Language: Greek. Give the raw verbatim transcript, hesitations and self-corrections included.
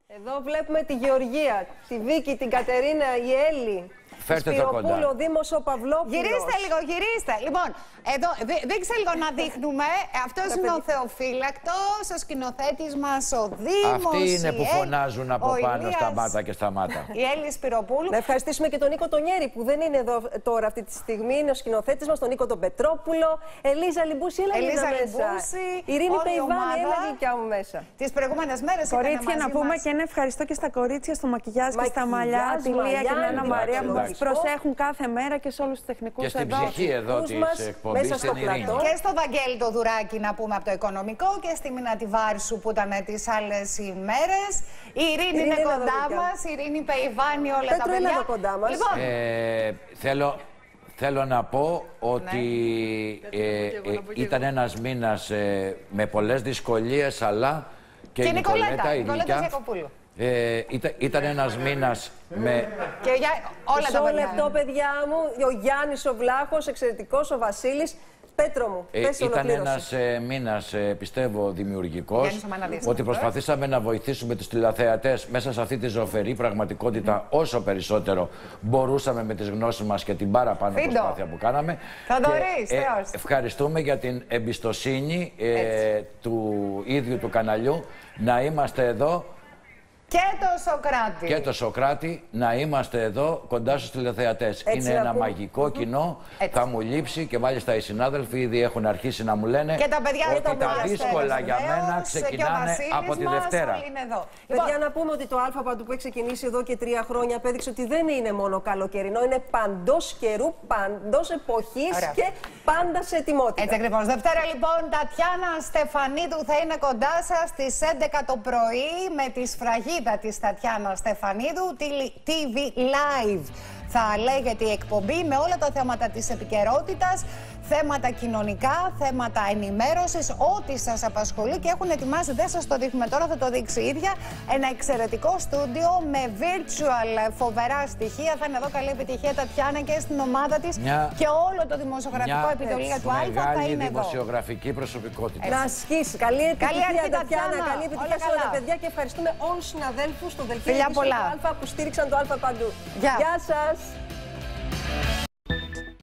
Εδώ βλέπουμε τη Γεωργία, τη Βίκη, την Κατερίνα, η Έλλη. Φέρτε το κοντά. Ο Δήμος ο Παυλόπουλος. Γυρίστε λίγο, γυρίστε. Λοιπόν, εδώ δείξτε λίγο να δείχνουμε. Αυτός είναι ο Θεοφύλακτος, ο σκηνοθέτης μας, ο Δήμος. Αυτοί είναι που φωνάζουν από πάνω Ηλίας, σταμάτα και σταμάτα. Η Έλλη Σπυροπούλου. Να ευχαριστήσουμε και τον Νίκο Τονιέρη που δεν είναι εδώ τώρα αυτή τη στιγμή. Είναι ο σκηνοθέτης μας, τον Νίκο τον Πετρόπουλο. Ελίζα Λιμπούση, έλα Ελίζα μέσα. Λιμπούση. Ειρήνη όλη η Πεϊβάνη, έλα ομάδα. γλυκιά μου μέσα. Τις προηγούμενες μέρες Κορίτσια, να πούμε μας. και ένα ευχαριστώ και στα κορίτσια, στο μακιγιάζ και στα μαλλιά, Μακιγιάζ, τη Λία και την μαλλιά, Άννα Μαρία που μας εντάξει. προσέχουν κάθε μέρα και σε όλους τους τεχνικούς Και στην εδώ. ψυχή εδώ Τους της μας εκπομπής, μέσα στο στην Ειρήνη. πλατό. Και στο Βαγγέλη το Δουράκι να πούμε από το Οικονομικό και στη Μίνα Τιβάρσου που ήταν τις άλλες ημέρες. Η Ειρήνη είναι είναι κοντά εδώ, μας, η Ειρήνη Πεϊβάνη, όλα Πέτρο, τα είναι παιδιά. εδώ κοντά μας. Λοιπόν, Ε, θέλω, θέλω να πω ότι Ναι. ε, ε, ήταν ένας μήνας ε, με πολλές δυσκολίες, αλλά και, και η η Νικολέτα, Νικολέτα, η Νικολέτα Νικιά, Γιακοπούλου. ε, ήταν, ήταν ένας μήνας με... Και για όλα τα Μισό παιδιά. λεπτό, παιδιά μου. Ο Γιάννης ο Βλάχος, εξαιρετικός, ο Βασίλης. Πέτρο μου, Ε, πες ήταν ολοκλήρωση. ένας ε, μήνας, ε, πιστεύω, δημιουργικός, Γιάννης ο Μαναδής. ότι προσπαθήσαμε να βοηθήσουμε τους τηλεθεατές μέσα σε αυτή τη ζωφερή πραγματικότητα όσο περισσότερο μπορούσαμε με τις γνώσεις μας και την παραπάνω Φίντο. προσπάθεια που κάναμε. Θοδωρής, Και, ε, Θεός. ευχαριστούμε για την εμπιστοσύνη ε, του ίδιου του καναλιού να είμαστε εδώ. Και το Σοκράτη. Και το Σοκράτη, να είμαστε εδώ κοντά στους τηλεθεατές. Έτσι Είναι να ένα πούμε. μαγικό κοινό, Έτσι. θα μου λείψει και μάλιστα οι συνάδελφοι ήδη έχουν αρχίσει να μου λένε Και τα παιδιά ότι δεν τα το δύσκολα για μένα ξεκινάνε από τη Δευτέρα. Είναι εδώ. Παιδιά, Λοιπόν, να πούμε ότι το Α παντού που έχει ξεκινήσει εδώ και τρία χρόνια απέδειξε ότι δεν είναι μόνο καλοκαιρινό, είναι παντός καιρού, παντός εποχής Ωραία. και πάντα σε ετοιμότητα. έτσι ακριβώς. Δευτέρα λοιπόν, Τατιάνα Στεφανίδου θα είναι κοντά σας στις έντεκα το πρωί με τη σφραγίδα της Τατιάνα Στεφανίδου, τι βι Live. Θα λέγεται η εκπομπή με όλα τα θέματα της επικαιρότητας, θέματα κοινωνικά, θέματα ενημέρωσης, ό,τι σας απασχολεί και έχουν ετοιμάσει, δεν σας το δείχνουμε τώρα, θα το δείξει η ίδια, ένα εξαιρετικό στούντιο με virtual φοβερά στοιχεία. Θα είναι εδώ καλή επιτυχία Τατιάνα και στην ομάδα της Μια... και όλο το δημοσιογραφικό Μια επιτελείο του Α θα μεγάλη είναι εδώ. δημοσιογραφική προσωπικότητα. Να ασκήσει. Καλή επιτυχία, αρχή, Τατιάνα. Τατιάνα. Καλή επιτυχία Όλα σε όλα τα καλά. παιδιά και ευχαριστούμε όλους τους συναδέλφους στο δελτίο Φιλιά ειδήσεων πολλά. του Α που στήριξαν το Α παντού. Γεια. Γεια σας.